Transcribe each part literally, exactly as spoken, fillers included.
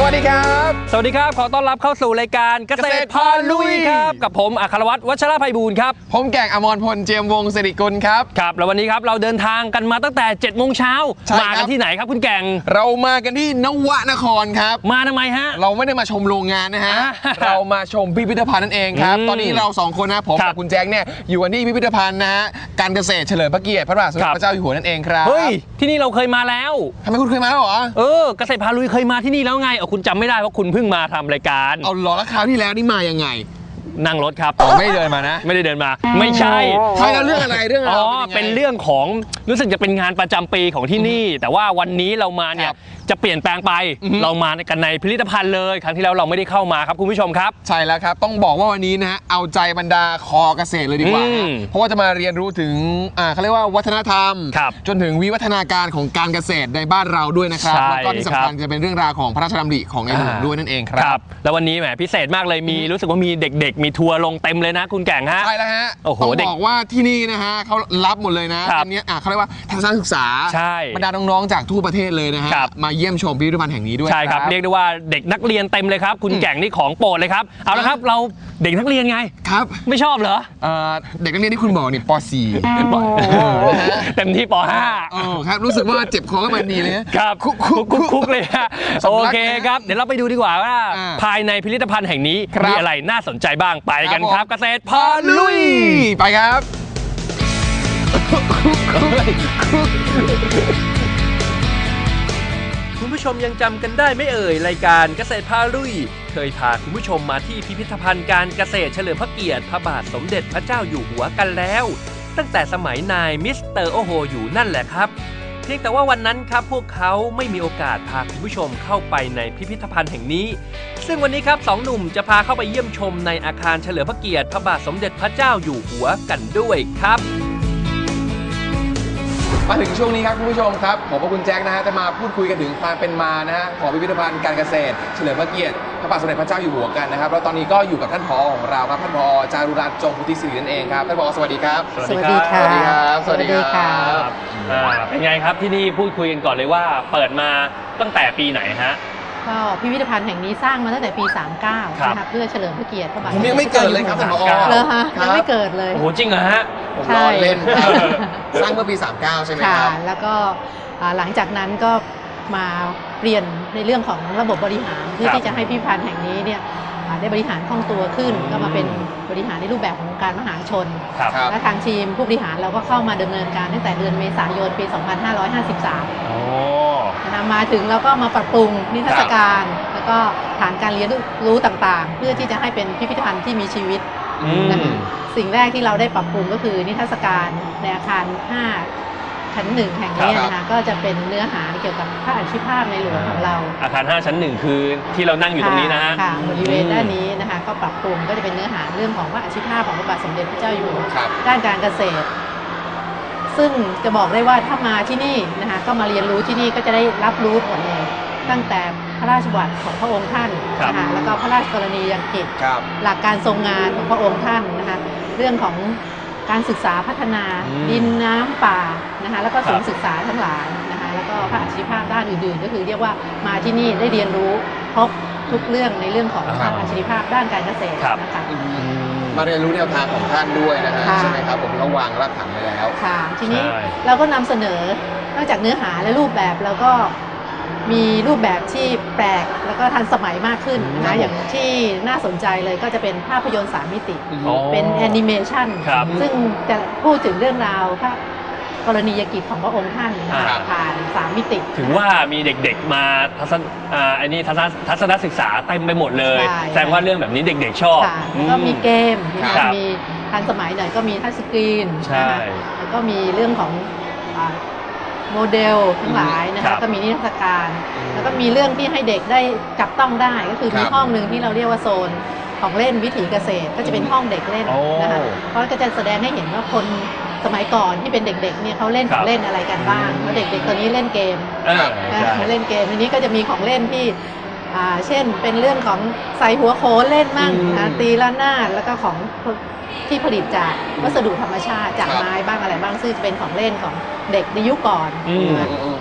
วัสดีครับสวัสดีครับขอต้อนรับเข้าสู่รายการเกษตรพาลุยครับกับผมอัครวัฒน์วัชรไพบูลย์ครับผมแก่งอมรพลเจียมวงศ์สิริกุลครับครับแล้ววันนี้ครับเราเดินทางกันมาตั้งแต่เจ็ดโมงเช้ามากันที่ไหนครับคุณแก่งเรามากันที่นวนครครับมาทำไมฮะเราไม่ได้มาชมโรงงานนะฮะเรามาชมพิพิธภัณฑ์นั่นเองครับตอนนี้เราสองคนนะผมกับคุณแจ็คเนี่ยอยู่กันที่พิพิธภัณฑ์นะฮะการเกษตรเฉลิมพระเกียรติพระบาทสมเด็จพระเจ้าอยู่หัวนั่นเองครับเฮ้ยที่นี่เราเคยมาแล้วทำไมคุณเคยมาแล้วเหรอเออเกษตรพาลุยเคยมาที่นี่แล้วไงเอาคุณจำไม่ได้ว่าคุณเพิ่งมาทำรายการเอาหรอแล้วคราวที่แล้วนี่มายังไงนั่งรถครับอ๋อไม่เดินมานะไม่ได้เดินมาไม่ใช่ใช่แล้วเรื่องอะไรเรื่องอะไรอ๋อเป็นเรื่องของรู้สึกจะเป็นงานประจำปีของที่นี่แต่ว่าวันนี้เรามาเนี่ยจะเปลี่ยนแปลงไปเรามากันในพิพิธภัณฑ์เลยครั้งที่แล้วเราไม่ได้เข้ามาครับคุณผู้ชมครับใช่แล้วครับต้องบอกว่าวันนี้นะฮะเอาใจบรรดาคอเกษตรเลยดีกว่าเพราะว่าจะมาเรียนรู้ถึงอ่าเขาเรียกว่าวัฒนธรรมจนถึงวิวัฒนาการของการเกษตรในบ้านเราด้วยนะครับแล้วก็ที่สำคัญจะเป็นเรื่องราวของพระราชดำริของในหลวงด้วยนั่นเองครับแล้ววันนี้แหมพิเศษมากเลยมีรู้สึกว่ามีเด็กๆมีทัวร์ลงเต็มเลยนะคุณแก่งฮะใช่แล้วฮะต้องบอกว่าที่นี่นะฮะเขารับหมดเลยนะอันนี้เขาเรียกว่าทัศนศึกษาบรรดาน้องๆจากทั่วประเทศเลยนะฮะมาเยี่ยมชมพิพิธภัณฑ์แห่งนี้ด้วยใช่ครับเรียกได้ว่าเด็กนักเรียนเต็มเลยครับคุณแก่งนี่ของโปรดเลยครับเอาละครับเราเด็กนักเรียนไงครับไม่ชอบเหรอเด็กนักเรียนที่คุณบอกนี่ป .สี่เต็มที่ป .ห้าโอ้ครับรู้สึกว่าเจ็บคอก็มันดีเลยครับคุกคุกเลยฮะโอเคครับเดี๋ยวเราไปดูดีกว่าว่าภายในพิพิธภัณฑ์แห่งนี้มีอะไรน่าสนใจบ้างไปกันครับเกษตรพาลุยไปครับคุณผู้ชมยังจำกันได้ไม่เอ่ยรายการเกษตรพาลุยเคยพาคุณผู้ชมมาที่พิพิธภัณฑ์การเกษตรเฉลิมพระเกียรติพระบาทสมเด็จพระเจ้าอยู่หัวกันแล้วตั้งแต่สมัยนายมิสเตอร์โอโฮอยู่นั่นแหละครับเพียงแต่ว่าวันนั้นครับพวกเขาไม่มีโอกาสพาคุณผู้ชมเข้าไปในพิพิธภัณฑ์แห่งนี้ซึ่งวันนี้ครับสองหนุ่มจะพาเข้าไปเยี่ยมชมในอาคารเฉลิมพระเกียรติพระบาทสมเด็จพระเจ้าอยู่หัวกันด้วยครับมาถึงช่วงนี้ครับคุณผู้ชมครับผมกับคุณแจ็คนะฮะจะมาพูดคุยกันถึงความเป็นมานะฮะของพิพิธภัณฑ์การเกษตรเฉลิมพระเกียรติพระบาทสมเด็จพระเจ้าอยู่หัวกันนะครับแล้วตอนนี้ก็อยู่กับท่านผอของเราครับท่านผอจารุรัตน์จงพุทธิศิรินั่นเองครับท่านผอสวัสดีครับสวัสดีครับสวัสดีครับสวัสดีครับเป็นไงครับที่นี่พูดคุยกันก่อนเลยว่าเปิดมาตั้งแต่ปีไหนฮะก็พิพิธภัณฑ์แห่งนี้สร้างมาตั้งแต่ปีสามสิบเก้านะคะเพื่อเฉลิมพระเกียรติพระบาทผมยังไม่เกิดเลยครับท่านผอเลยฮะยังไม่เกิดเลยโอ้โหจริงเหรอฮะผมรอเล่นสร้างเมื่อปีสามสิบเก้าใช่ไหมครับแล้วก็หลังจากนั้นก็มาเปลี่ยนในเรื่องของระบบบริหารเพื่อที่จะให้พิพิธภัณฑ์แห่งนี้เนี่ยได้บริหารคล่องตัวขึ้นก็มาเป็นบริหารในรูปแบบของการมหาชนและทางทีมผู้บริหารเราก็เข้ามาดำเนินการตั้งแต่เดือนเมษายนปีสองพันห้าร้อยห้าสิบสามนะคะมาถึงแล้วก็มาปรับปรุงนิทรรศการแล้วก็ฐานการเรียนรู้ต่างๆเพื่อที่จะให้เป็นพิพิธภัณฑ์ที่มีชีวิตนะคะสิ่งแรกที่เราได้ปรับปรุงก็คือนิทรรศการในอาคารห้าชั้นหนึ่งแห่งนี้นะคะก็จะเป็นเนื้อหาเกี่ยวกับพระอาชีพในหลวงของเราอาคารห้าชั้นหนึ่งคือที่เรานั่งอยู่ตรงนี้นะฮะค่ะบริเวณด้านนี้นะคะก็ปรับปรุงก็จะเป็นเนื้อหาเรื่องของพระอาชีพของพระบาทสมเด็จพระเจ้าอยู่หัวด้านการเกษตรซึ่งจะบอกได้ว่าถ้ามาที่นี่นะคะก็มาเรียนรู้ที่นี่ก็จะได้รับรู้หมดเลยตั้งแต่พระราชบัญญัติของพระองค์ท่านนะคะแล้วก็พระราชกรณียกิจหลักการทรงงานของพระองค์ท่านนะคะเรื่องของการศึกษาพัฒนาดินน้ำป่านะคะแล้วก็ศูนย์ศึกษาทั้งหลายนะคะแล้วก็ภาคอาชีพด้านอื่นๆก็คือเรียกว่ามาที่นี่ได้เรียนรู้ครบทุกเรื่องในเรื่องของภาคอาชีพด้านการเกษตรนะคะมาเรียนรู้แนวทางของท่านด้วยนะฮะใช่ไหมครับผมระวางรากฐานไว้แล้วค่ะทีนี้เราก็นำเสนอนอกจากเนื้อหาและรูปแบบแล้วก็มีรูปแบบที่แปลกแล้วก็ทันสมัยมากขึ้นนะอย่างที่น่าสนใจเลยก็จะเป็นภาพยนตร์สามมิติเป็นแอนิเมชันซึ่งจะพูดถึงเรื่องราวพระกรณียกิจของพระองค์ท่านผ่านสามมิติถึงว่ามีเด็กๆมาทัศนอันนี้ทัศนศึกษาเต็มไปหมดเลยแสดงว่าเรื่องแบบนี้เด็กๆชอบก็มีเกมมีทันสมัยหน่อยก็มีทัชสกรีนแล้วก็มีเรื่องของโมเดลทั้งหลายนะคะก็มีนิทรรศการแล้วก็มีเรื่องที่ให้เด็กได้จับต้องได้ก็คือมีห้องหนึ่งที่เราเรียกว่าโซนของเล่นวิถีเกษตรก็จะเป็นห้องเด็กเล่นนะคะเพราะก็จะแสดงให้เห็นว่าคนสมัยก่อนที่เป็นเด็กๆเนี่ยเขาเล่นของเล่นอะไรกันบ้างเพราะเด็กๆตอนนี้เล่นเกมเล่นเกมทีนี้ก็จะมีของเล่นที่เช่นเป็นเรื่องของใส่หัวโขนเล่นมั่งตีละนาดแล้วก็ของ ที่ผลิตจากวัสดุธรรมชาติจากไม้บ้างอะไรบ้างซึ่งจะเป็นของเล่นของเด็กในยุคก่อน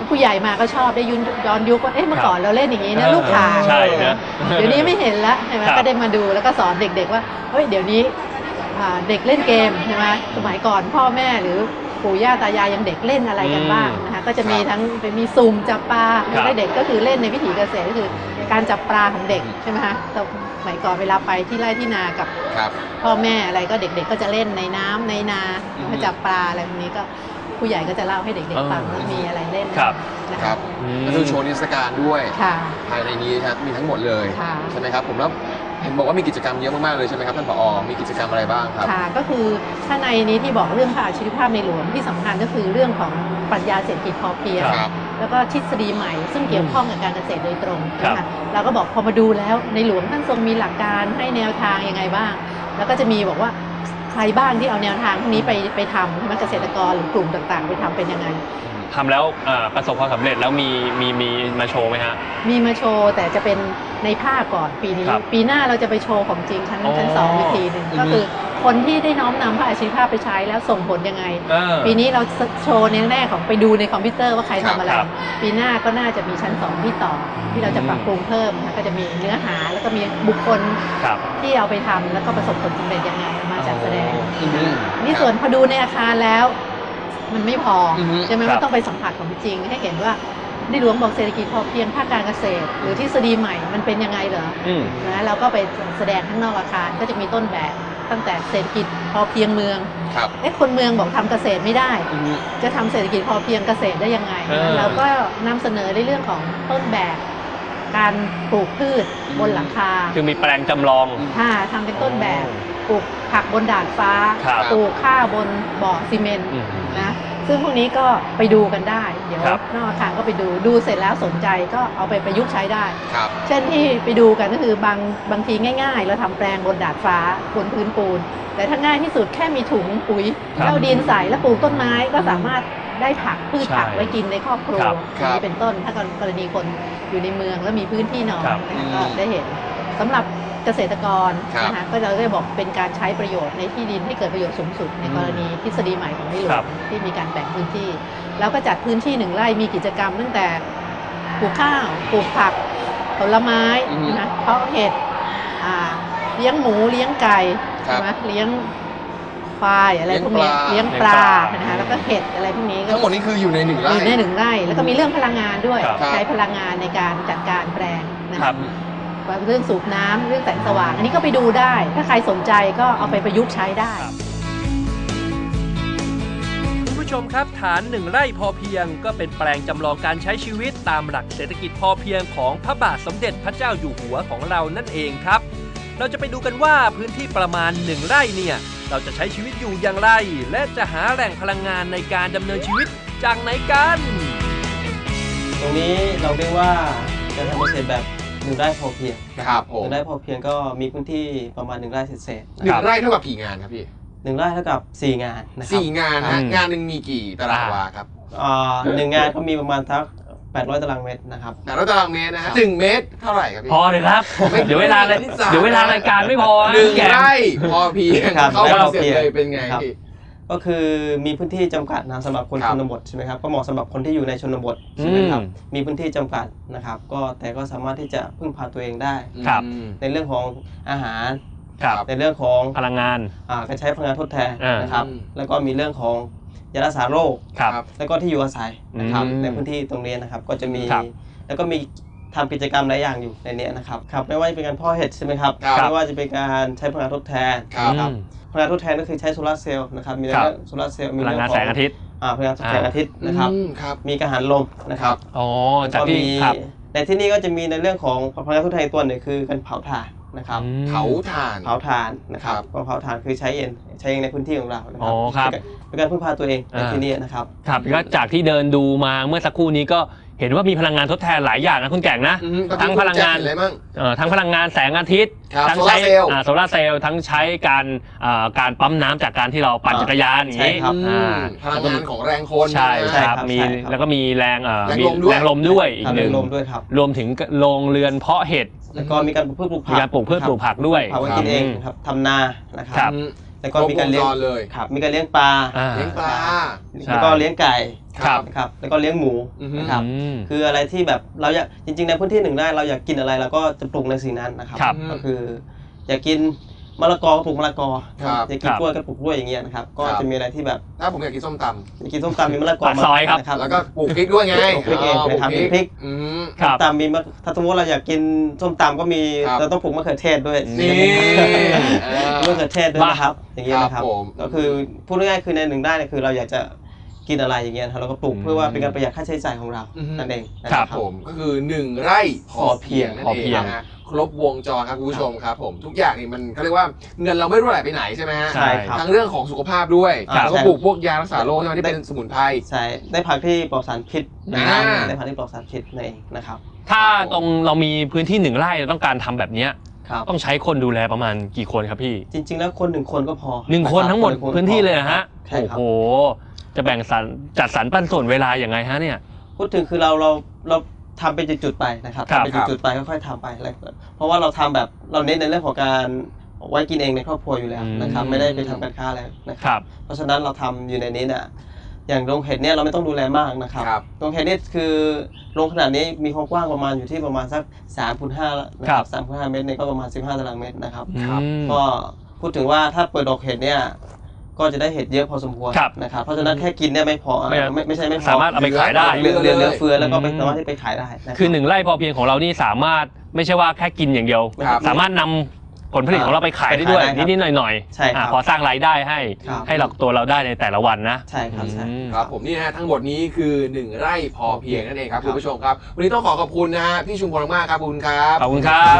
ผู้ใหญ่มาก็ชอบได้ยุนย้อนยุคว่าเอ๊ะเมื่อก่อนเราเล่นอย่างนี้นะลูกข่างใช่นะเดี๋ยวนี้ไม่เห็นแล้วใช่ไหมก็ได้มาดูแล้วก็สอนเด็กๆว่าเฮ้ยเดี๋ยวนี้เด็กเล่นเกมใช่ไหมสมัยก่อนพ่อแม่หรือปู่ย่าตายายยังเด็กเล่นอะไรกันบ้างนะคะก็จะมีทั้งไปมีซุ่มจับปลาให้เด็กก็คือเล่นในวิถีเกษตรก็คือการจับปลาของเด็กใช่ไหมคะสมัยก่อนเวลาไปที่ไร่ที่นากับพ่อแม่อะไรก็เด็กๆก็จะเล่นในน้ำในนาจับปลาอะไรแบบนี้ก็ผู้ใหญ่ก็จะเล่าให้เด็กๆฟังว่ามีอะไรเล่นนะครับก็คือโชว์นิทรรศการด้วยภายในนี้ครับมีทั้งหมดเลยใช่ไหมครับผมแล้วเห็นบอกว่ามีกิจกรรมเยอะมากๆเลยใช่ไหมครับท่านผอ.มีกิจกรรมอะไรบ้างครับค่ะก็คือถ้าในนี้ที่บอกเรื่องพระอาชีวภาพในหลวงที่สำคัญก็คือเรื่องของปรัชญาเศรษฐกิจพอเพียงแล้วก็ทฤษฎีใหม่ซึ่งเกี่ยวข้องกับการเกษตรโดยตรงนะคะเราก็บอกพอมาดูแล้วในหลวงท่านทรงมีหลักการให้แนวทางยังไงบ้างแล้วก็จะมีบอกว่าใครบ้างที่เอาแนวทางพวกนี้ไปไปทำใช่ไหมเกษตรกรหรือกลุ่มต่างๆไปทำเป็นยังไงทำแล้วประสบความสำเร็จแล้วมีมีมีมาโชว์ไหมฮะมีมาโชว์แต่จะเป็นในภาคก่อนปีนี้ปีหน้าเราจะไปโชว์ของจริงชั้นชั้นสองวิธีหนึ่งก็คือคนที่ได้น้อมนำพระอาชีวภาพไปใช้แล้วส่งผลยังไงปีนี้เราโชว์ในแรกของไปดูในคอมพิวเตอร์ว่าใครทำอะไรปีหน้าก็น่าจะมีชั้นสองที่ต่อที่เราจะปรับปรุงเพิ่มก็จะมีเนื้อหาแล้วก็มีบุคคลที่เอาไปทำแล้วก็ประสบผลสำเร็จยังไงมาจัดแสดงนี่ส่วนพอดูในอาคารแล้วมันไม่พอใช่ไหมมันต้องไปสัมผัสของจริงให้เห็นว่าในหลวงบอกเศรษฐกิจพอเพียงภาคการเกษตรหรือทฤษฎีใหม่มันเป็นยังไงเหรอนะเราก็ไปแสดงข้างนอกอาคารก็จะมีต้นแบบตั้งแต่เศรษฐกิจพอเพียงเมืองเอ๊ะคนเมืองบอกทำเกษตรไม่ได้จะทำเศรษฐกิจพอเพียงเกษตรได้ยังไงเราก็นำเสนอในเรื่องของต้นแบบการปลูกพืชบนหลังคาคือมีแปลงจำลองค่ะทำเป็นต้นแบบปลูกผักบนดาดฟ้าปลูกข้าวบนบ่อซีเมนต์นะซึ่งพวกนี้ก็ไปดูกันได้เดี๋ยวนอกอาคารก็ไปดูดูเสร็จแล้วสนใจก็เอาไปประยุกต์ใช้ได้เช่นที่ไปดูกันก็คือบางบางทีง่ายๆเราทำแปลงบนดาดฟ้าบนพื้นปูนแต่ถ้าง่ายที่สุดแค่มีถุงปุ๋ยแล้วดินใส่แล้วปลูกต้นไม้ก็สามารถได้ผักพืชผักไว้กินในครอบครัวนี้เป็นต้นถ้ากรณีคนอยู่ในเมืองแล้วมีพื้นที่น้อยก็ได้เห็นสำหรับเกษตรกรนะคะก็เราได้บอกเป็นการใช้ประโยชน์ในที่ดินให้เกิดประโยชน์สูงสุดในกรณีทฤษฎีใหม่ของในหลวงที่มีการแบ่งพื้นที่แล้วก็จัดพื้นที่หนึ่งไร่มีกิจกรรมตั้งแต่ปลูกข้าวปลูกผักผลไม้นะเพาะเห็ดเลี้ยงหมูเลี้ยงไก่ใช่ไหมเลี้ยงควายอะไรพวกนี้เลี้ยงปลานะคะแล้วก็เห็ดอะไรพวกนี้ทั้งหมดนี้คืออยู่ในหนึ่งไร่อยู่ในหนึ่งไร่แล้วก็มีเรื่องพลังงานด้วยใช้พลังงานในการจัดการแปลงนะคะเรื่องสูบน้ำเรื่องแสงสว่างอันนี้ก็ไปดูได้ถ้าใครสนใจก็เอาไปประยุกต์ใช้ได้คุณผู้ชมครับฐานหนึ่งไร่พอเพียงก็เป็นแปลงจำลองการใช้ชีวิตตามหลักเศรษฐกิจพอเพียงของพระบาทสมเด็จพระเจ้าอยู่หัวของเรานั่นเองครับเราจะไปดูกันว่าพื้นที่ประมาณหนึ่งไร่เนี่ยเราจะใช้ชีวิตอยู่อย่างไรและจะหาแหล่งพลังงานในการดำเนินชีวิตจากไหนกันตรงนี้เราเรียกว่าการทำเกษตรแบบหนึ่งไร่พอเพียงนะครับหนึ่งไร่พอเพียงก็มีพื้นที่ประมาณหนึ่งไร่เศษๆหนึ่งไร่เท่ากับกี่งานครับพี่หนึ่งไร่เท่ากับสี่งานนะครับสี่งานนะงานหนึ่งมีกี่ตารางวาครับอ่าหนึ่งงานก็มีประมาณทักแปดร้อยตารางเมตรนะครับแปดร้อยตารางเมตรนะฮะหนึ่งเมตรเท่าไหร่ครับพี่พอเลยครับเดี๋ยวเวลาเลยเดี๋ยวเวลารายการไม่พอหนึ่งไร่พอเพียงเข้าคอนเซ็ปต์เลยเป็นไงพี่ก็คือมีพื้นที่จำกัดนะสำหรับคนชนบทใช่ไหมครับก็เหมาะสำหรับคนที่อยู่ในชนบทใช่ไหมครับมีพื้นที่จำกัดนะครับก็แต่ก็สามารถที่จะพึ่งพาตัวเองได้ในเรื่องของอาหารในเรื่องของพลังงานการใช้พลังงานทดแทนนะครับแล้วก็มีเรื่องของยารักษาโรคแล้วก็ที่อยู่อาศัยนะครับในพื้นที่ตรงนี้นะครับก็จะมีแล้วก็มีทำกิจกรรมหลายอย่างอยู่ในนี้นะครับครับไม่ว่าจะเป็นการเพาะเห็ดใช่ไหมครับไม่ว่าจะเป็นการใช้พลังงานทดแทนนะครับพลังงานทดแทนก็คือใช้โซลาร์เซลล์นะครับมีเรื่องโซลาร์เซลล์มีพลังงานแสงอาทิตย์พลังงานแสงอาทิตย์นะครับมีกังหันลมนะครับอ๋อจากที่ในที่นี้ก็จะมีในเรื่องของพลังงานทดแทนตัวหนึ่งคือการเผาถ่านนะครับเผาถ่านเผาถ่านนะครับก็เผาถ่านคือใช้เองใช้เองในพื้นที่ของเรานะครับเป็นการพึ่งพาตัวเองในที่นี้นะครับครับก็จากที่เดินดูมาเมื่อสักครู่นี้ก็เห็นว่ามีพลังงานทดแทนหลายอย่างนะคุณแก่งนะทั้งพลังงานทั้งพลังงานแสงอาทิตย์ทั้งใช้โซลาร์เซลล์ทั้งใช้การการปั๊มน้ำจากการที่เราปั่นจักรยานอย่างนี้พลังงานของแรงคนใช่ครับมีแล้วก็มีแรงมีแรงลมด้วยอีกหนึ่งรวมถึงโรงเรือนเพาะเห็ดแล้วก็มีการปลูกพืชปลูกผักมีการปลูกพืชปลูกผักด้วยเอาไว้กินเองครับทำนานะครับแแล้วก็มีการเลี้ยงเลยครับมีการเลี้ยงปลาเลี้ยงปลาแล้วก็เลี้ยงไก่ครับนะครับแล้วก็เลี้ยงหมูนะครับคืออะไรที่แบบเราอยากจริงๆในพื้นที่หนึ่งได้เราอยากกินอะไรเราก็จะปลูกในสิ่งนั้นนะครับก็คืออยากกินมะละกอก็ปลูกมะละกออยากกินกล้วยก็ปลูกกล้วยอย่างเงี้ยนะครับก็จะมีอะไรที่แบบถ้าผมอยากกินส้มตำอยากกินส้มตำมีมะละกอมาซอยครับนะครับแล้วก็ปลูกพริกด้วยไงปลูกพริกเองไปทำพริกส้มตำมีถ้าสมมติเราอยากกินส้มตำก็มีเราต้องปลูกมะเขือเทศด้วยนี่มะเขือเทศด้วยนะครับอย่างเงี้ยนะครับก็คือพูดง่ายๆคือในหนึ่งได้เนี่ยคือเราอยากจะกินอะไรอย่างเงี้ยเราก็ปลูกเพื่อว่าเป็นการประหยัดค่าใช้จ่ายของเรานั่นเองครับผมก็คือหนึ่งไร่พอเพียงนั่นเองนะครบวงจรครับคุณผู้ชมครับผมทุกอย่างนี่มันเขาเรียกว่าเงินเราไม่รู้ไหลไปไหนใช่ไหมฮะใช่ครับทั้งเรื่องของสุขภาพด้วยแล้วก็ปลูกพวกยารักษาโรคที่เป็นสมุนไพรใช่ได้ผักที่ปลอดสารพิษได้ผักที่ปลอดสารพิษนั่นเองนะครับถ้าตรงเรามีพื้นที่หนึ่งไร่เราต้องการทำแบบนี้ต้องใช้คนดูแลประมาณกี่คนครับพี่จริงๆแล้วคนหนึ่งคนก็พอหนึ่งคนทั้งหมดพื้นที่เลยนะฮะโอ้โหจะแบ่งสรรจัดสรรปันส่วนเวลาอย่างไงฮะเนี่ยพูดถึงคือเราเราเราทำเป็นจุดๆไปนะครับทำเป็นจุดๆไปค่อยๆทำไปเพราะว่าเราทำแบบเราเน้นในเรื่องของการไว้กินเองในครอบครัวอยู่แล้วนะครับไม่ได้ไปทำการค้าแล้วนะครับเพราะฉะนั้นเราทำอยู่ในนี้น่ะอย่างโรงเห็ดเนี่ยเราไม่ต้องดูแลมากนะครับโรงเห็ดนี่คือโรงขนาดนี้มีความกว้างประมาณอยู่ที่ประมาณสักสามคูณห้านะครับสามคูณห้าเมตรเนี่ยก็ประมาณสิบห้าตารางเมตรนะครับก็พูดถึงว่าถ้าเปิดดอกเห็ดเนี่ยก็จะได้เห็ดเยอะพอสมควรนะครับเพราะฉะนั้นแค่กินเนี่ยไม่พอไม่ไม่ใช่ไม่พอสามารถเอาไปขายได้เรือเรือเรือเฟือแล้วก็สามารถที่ไปขายได้คือหนึ่งไร่พอเพียงของเรานี่สามารถไม่ใช่ว่าแค่กินอย่างเดียวสามารถนำผลผลิตของเราไปขายได้ด้วยนิดๆหน่อยๆพอสร้างรายได้ให้ให้เราตัวเราได้ในแต่ละวันนะใช่ครับใช่ครับผมนี่นะฮะทั้งหมดนี้คือหนึ่งไร่พอเพียงนั่นเองครับคุณผู้ชมครับวันนี้ต้องขอขอบคุณนะฮะพี่ชุมพลมากครับขอบคุณครับขอบคุณครับ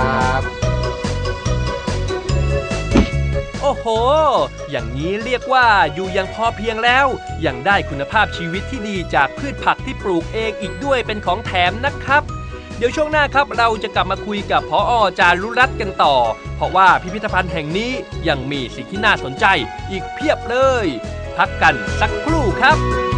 โอ้โหอย่างนี้เรียกว่าอยู่ยังพอเพียงแล้วยังได้คุณภาพชีวิตที่ดีจากพืชผักที่ปลูกเองอีกด้วยเป็นของแถมนะครับเดี๋ยวช่วงหน้าครับเราจะกลับมาคุยกับผอ.จารุรัตน์กันต่อเพราะว่าพิพิธภัณฑ์แห่งนี้ยังมีสิ่งที่น่าสนใจอีกเพียบเลยพักกันสักครู่ครับ